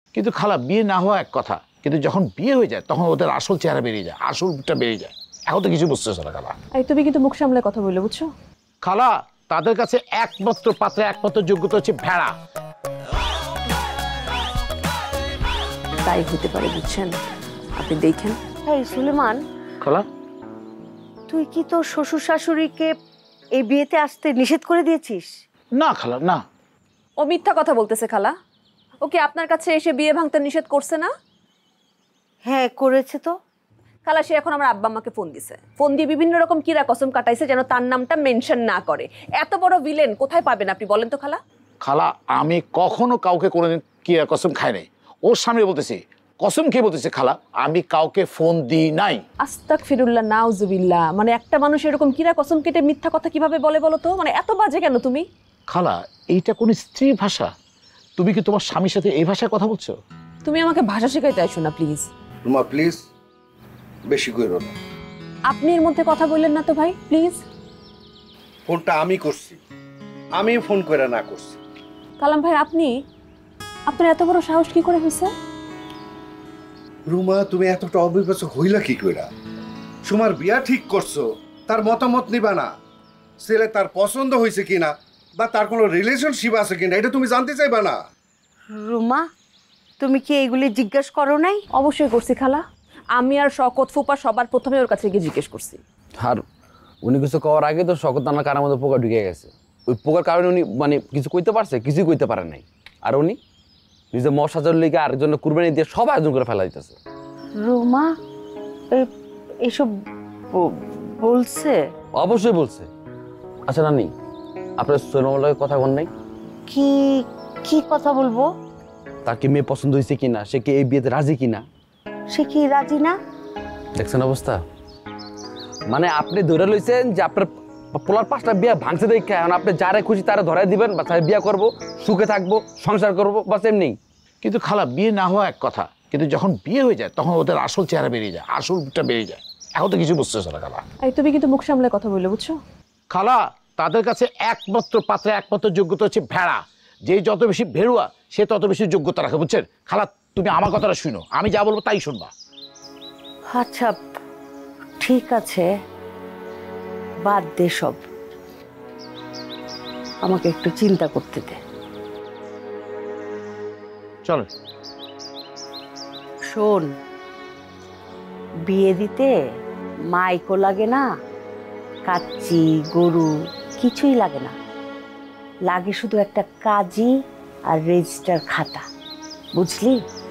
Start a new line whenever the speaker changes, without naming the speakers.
কিন্তু খালা বিয়ে না হওয়া এক কথা, কিন্তু যখন বিয়ে হয়ে যায় তখন ওদের আসল চেহারা বেরিয়ে যায়, আসলটা বেরিয়ে যায়। এখন তো কিছু বুঝতেছো না খালা।
এই তুমি কিন্তু মুখ সামলে কথা বললে, বুঝছো?
খালা, তাদের কাছে একমাত্র পাত্রে একমাত্র যোগ্যতা হচ্ছে ভেড়া।
তাই হতে পারে, বুঝছেন? আপনি দেখেন।
এই সুলেমান,
খালা,
তুই কি তোর শ্বশুর শাশুড়িকে এই বিয়েতে আসতে নিষেধ করে দিয়েছিস?
না খালা, না।
ও মিথ্যা কথা বলতেছে খালা। ওকে আপনার কাছে এসে বিয়ে ভাঙতে নিষেধ করছে না?
হ্যাঁ করেছে তো।
খালা, সে এখন আমার আব্বা আম্মাকে ফোন দিছে, ফোন দিয়ে বিভিন্ন রকম কিরা কসম কাটাইছে যেন তার নামটা মেনশন না করে। এত বড় ভিলেন কোথায় পাবেন আপনি বলেন তো খালা?
খালা, আমি কখনো কাউকে কোনোদিন কি কসম খাই নাই। ওর সামনে বলতেছি, কসম খেয়ে বলতেছি খালা, আমি কাউকে ফোন দিই নাই।
আস্তাগফিরুল্লাহ, নাউজুবিল্লাহ। মানে একটা মানুষ এরকম কিরা কসম কেটে মিথ্যা কথা কিভাবে বলে বলো তো? মানে এত বাজে কেন তুমি?
খালা, এইটা কোন স্ত্রীর ভাষা? তুমি কি তোমার স্বামীর সাথে এই ভাষায় কথা বলছো?
তুমি আমাকে ভাষা শেখাইতে আসো না প্লিজ।
রুমা প্লিজ, বেশি কইরো না।
আপনি এর মধ্যে কথা বললেন না তো ভাই, প্লিজ।
ফোনটা আমি করছি, আমি ফোন করে না করছি।
কালাম ভাই, আপনার এত বড় সাহস কি করে হয়েছে?
রুমা, তুমি এতটা অবিবেচক হইলা কি কইরা? সুমার বিয়া ঠিক করছো, তার মতামত নিবা না? ছেলে তার পছন্দ হয়েছে কিনা বা তার কোনো রিলেশনশিপ আছে কিনা এটা তুমি জানতে চাইবা না?
রুমা, তুমি কি এইগুলি জিজ্ঞেস করো নাই?
অবশ্যই করছি খালা। আমি আর শকত ফুপা সবার প্রথমে ওর কাছে গিয়ে জিজ্ঞেস করছি।
আর উনি কিছু করার আগে তো শকত নানার কানের মধ্যে পোকা ঢুকে গেছে। ওই পোকার কারণে উনি মানে কিছু কইতে পারছে, কিছুই কইতে পারে নাই। আর উনি নিজে মশ সাজার লিগে আরেকজন্য কুরবানি দিয়ে সব আয়োজন করে ফেলা দিতেছে।
রুমা এসব বলছে?
অবশ্যই বলছে। আচ্ছা নানি, আপনার সোনামার লগে কথা বল নাই?
কি কি কথা বলবো?
তার কি মেয়ে পছন্দ হয়েছে কিনা, সে কি এই বিয়েতে রাজি কিনা?
সে কি রাজি না?
দেখছেন অবস্থা? মানে আপনি ধরে লইছেন যে আপনার পোলার 5টা বিয়ে ভাঙছে দেখে এখন আপনি যারে খুশি তারা ধরাই দিবেন, বা তাই বিয়ে করবো, সুখে থাকবো, সংসার করবো, বাস এমনি।
কিন্তু খালা, বিয়ে না হওয়া এক কথা, কিন্তু যখন বিয়ে হয়ে যায় তখন ওদের আসল চেহারা বেরিয়ে যায়, আসলটা বেরিয়ে যায়। এখন তো কিছু বুঝতেছো না খালা।
এই তুমি কিন্তু মুখ সামলে কথা বললে, বুঝছো?
খালা, তাদের কাছে একমাত্র পাত্রে একমাত্র যোগ্যতা হচ্ছে ভেড়া। যে যত বেশি ভেড়ুয়া সে তত বেশি যোগ্যতা রাখে, বুঝছেন? খালা, তুমি আমার কথাটা শুনো, আমি যা বলবো তাই শুনবা।
আচ্ছা ঠিক আছে, বাদ দে সব, আমাকে একটু চিন্তা করতে দে।
চলো।
শোন, বিয়ে দিতে মাইকও লাগে না, কাচ্চি গরু কিছুই লাগে না, লাগে শুধু একটা কাজী আর রেজিস্টার খাতা, বুঝলি?